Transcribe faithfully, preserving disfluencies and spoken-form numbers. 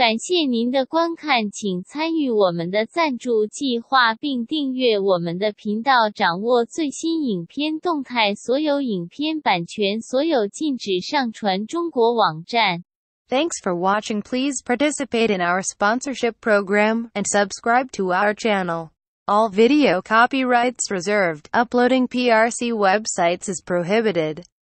感谢您的观看，请参与我们的赞助计划并订阅我们的频道，掌握最新影片动态。所有影片版权所有禁止上传中国网站。 Thanks for watching. Please participate in our sponsorship program and subscribe to our channel. All video copyrights reserved. Uploading P R C websites is prohibited.